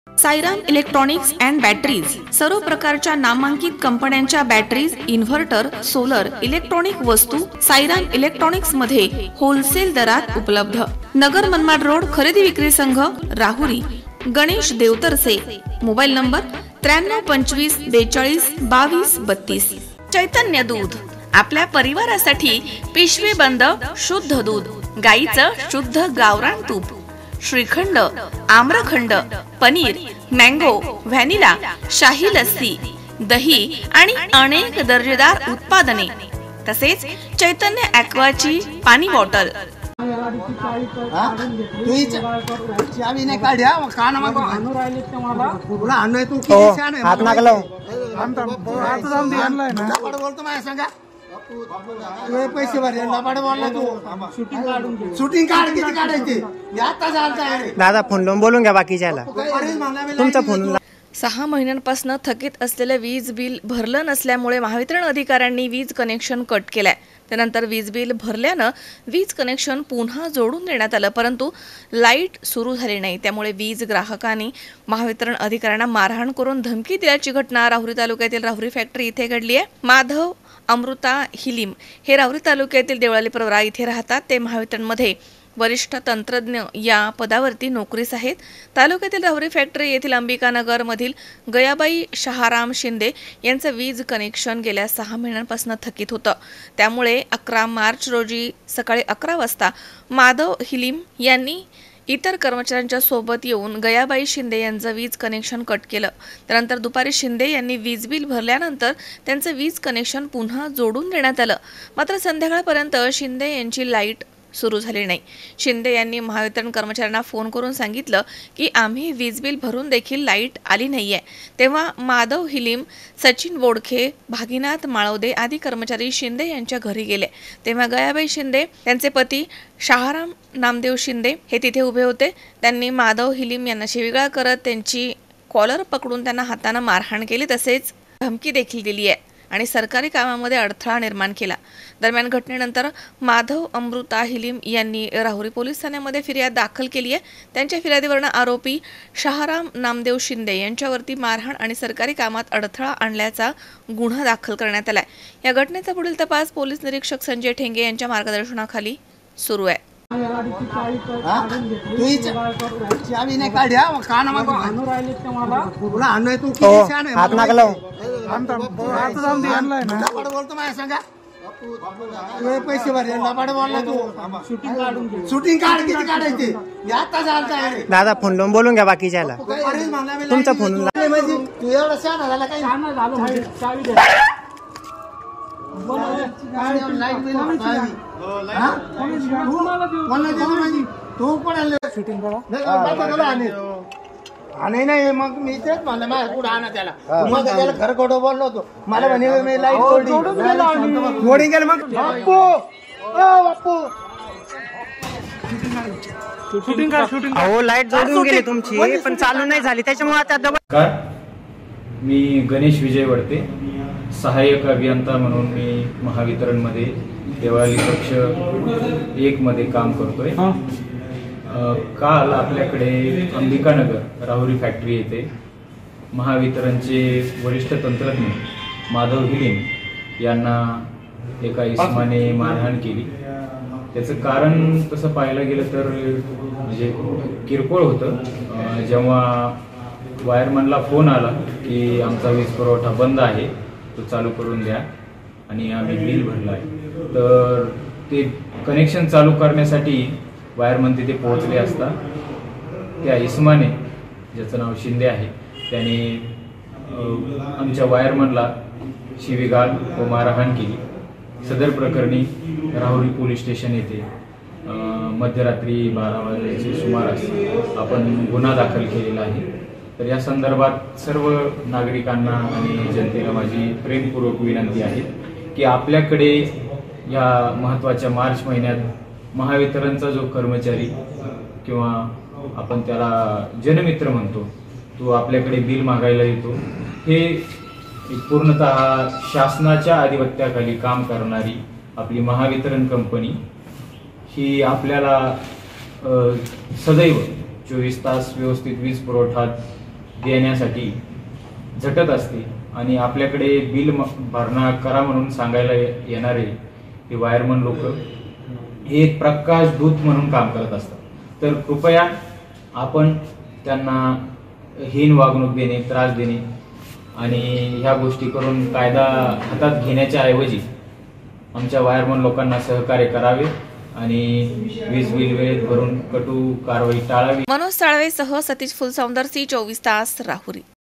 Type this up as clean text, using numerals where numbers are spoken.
Sairam electronics and batteries सर्व प्रकारच्या नामांकित कंपन्यांच्या बॅटरीज, इन्व्हर्टर, सोलर, इलेक्ट्रॉनिक वस्तू साईराम इलेक्ट्रॉनिक्स मध्ये होलसेल दरात उपलब्ध। नगर मनमाड रोड, खरेदी विक्री संघ, राहुरी। गणेश देवतरसे। Mobile number 9325 42 22 32। चैतन्य दूध आपल्या परिवारासाठी पिशवी बंद शुद्ध दूध, गाईचं शुद्ध गावरान तूप, श्रीखंड, आम्रखंड, पनीर, मँगो, व्हॅनिला, शाही लस्सी, दही आणि अनेक दर्जेदार उत्पादने, तसेच चैतन्य ॲक्वाची पाणी बॉटल। पैसे भरले बोलला तू शूटिंग काढ किती काढायचे दादा फोन लावून बोलून घ्या बाकीच्याला तुमचा फोन। 6 महिन्यांपासून थकीत असलेले वीज बिल भरलं नसल्यामुळे महावितरण अधिकाऱ्यांनी वीज कनेक्शन कट केलंय। त्यानंतर वीज बिल भरल्यानं वीज कनेक्शन पुन्हा जोडून देण्यात आलं, परंतु लाईट सुरू झाली नाही। त्यामुळे वीज ग्राहकांनी महावितरण अधिकाऱ्यांना मारहाण करून धमकी दिल्याची घटना राहुरी तालुक्यातील राहुरी फॅक्टरी इथे घडली आहे। माधव अमृता हिलीम हे राहुरी तालुक्यातील देवळाली प्रवरा इथे राहतात। ते महावितरणमध्ये वरिष्ठ तंत्रज्ञ या पदावरती नोकरीस आहेत। तालुक्यातील राहुरी फॅक्टरी येथील अंबिकानगर मधील गयाबाई शहाराम शिंदे यांचं वीज कनेक्शन गेल्या 6 महिन्यांपासून थकीत होतं। त्यामुळे 11 मार्च रोजी सकाळी 11 वाजता माधव हिलीम यांनी इतर कर्मचाऱ्यांच्या सोबत येऊन गयाबाई शिंदे यांचं वीज कनेक्शन कट केलं। त्यानंतर दुपारी शिंदे यांनी वीज बिल भरल्यानंतर त्यांचं वीज कनेक्शन पुन्हा जोडून देण्यात आलं, मात्र संध्याकाळपर्यंत शिंदे यांची लाईट सुरू झाली नाही। शिंदे यांनी महावितरण कर्मचाऱ्यांना फोन करून सांगितलं की आम्ही वीज बिल भरून देखील लाईट आली नाहीये। तेव्हा माधव हिलीम, सचिन बोडखे, भागीनाथ माळवदे आदी कर्मचारी शिंदे यांच्या घरी गेले। तेव्हा गयाबाई शिंदे त्यांचे पती शहाराम नामदेव शिंदे हे तिथे उभे होते। त्यांनी माधव हिलीम यांना शिवीगाळ करत त्यांची कॉलर पकडून त्यांना हाताने मारहाण केली, तसेच धमकी देखील दिली आहे आणि सरकारी कामामध्ये अडथळा निर्माण केला। दरम्यान घटनेनंतर माधव अमृता हिलीम यांनी राहुरी पोलीस ठाण्यामध्ये फिर्याद दाखल केली आहे। त्यांच्या फिर्यादीवरून आरोपी शहाराम नामदेव शिंदे यांच्यावरती मारहाण आणि सरकारी कामात अडथळा आणल्याचा गुन्हा दाखल करण्यात आलाय। या घटनेचा पुढील तपास पोलीस निरीक्षक संजय ठेंगे यांच्या मार्गदर्शनाखाली सुरू आहे। पैसे भरले बोलला तू शूटिंग काढ किती काढायचे दादा फोन लावून बोलून घ्या बाकीच्याला तुमचा फोन। तू एवढा शहाणा झाला काही तू पण आणि नाही मग मी तेच म्हणलं माझ्या पुढे आणा त्याला, मग त्याला खरं खोटं बोललो होतो। मला म्हणे मी लाईट जोडून गेलं मग बाप्पू बाप्पू शूटिंग हो लाईट जोडून गेली तुमची पण चालू नाही झाली, त्याच्यामुळे आता डबल। मी गणेश विजय वडते, सहाय्यक अभियंता म्हणून मी महावितरणमध्ये देवळाली कक्ष 1 मध्ये काम करतोय। काल आपल्याकडे अंबिकानगर राहुरी फॅक्टरी येथे महावितरणचे वरिष्ठ तंत्रज्ञ माधव हिलीम यांना एका इसमाने मारहाण केली। त्याचं कारण तसं पाहायला गेलं तर म्हणजे किरकोळ होतं। जेव्हा वायरमनला फोन आला की आमचा वीज पुरवठा बंद आहे, तो चालू करून द्या आणि आम्ही बिल भरलं आहे, तर ते कनेक्शन चालू करण्यासाठी वायरमन तिथे पोहोचले असता त्या इसमाने, ज्याचं नाव शिंदे आहे, त्याने आमच्या वायरमनला शिवीगाळ व मारहाण केली। सदर प्रकरणी राहुरी पोलीस स्टेशन येथे मध्यरात्री 12 वाजल्याच्या सुमारास आपण गुन्हा दाखल केलेला आहे। तर या संदर्भात सर्व नागरिकांना आणि जनतेला माझी प्रेमपूर्वक विनंती आहे की आपल्याकडे या महत्त्वाच्या मार्च महिन्यात महावितरणचा जो कर्मचारी किंवा आपण त्याला जनमित्र म्हणतो, तो आपल्याकडे बिल मागायला येतो, हे पूर्णतः शासनाच्या आधिपत्याखाली काम करणारी आपली महावितरण कंपनी ही आपल्याला सदैव 24 तास व्यवस्थित वीज पुरवठा देण्यासाठी झटत असते आणि आपल्याकडे बिल भरणा करा म्हणून सांगायला येणारे हे वायरमन लोक हे एक प्रकाश दूत म्हणून काम करत असतात. तर कृपया आपण त्यांना हीन वागणूक देणे, त्रास देणे आणि ह्या गोष्टी करून कायदा हातात घेण्याच्या ऐवजी आमच्या वायरमन लोकांना सहकार्य करावे आणि वीज बिल वेळेत भरून कटू कारवाई टाळावी. मनोज साळवेसह सतीश फुलसौंदर, C24 तास, राहुरी.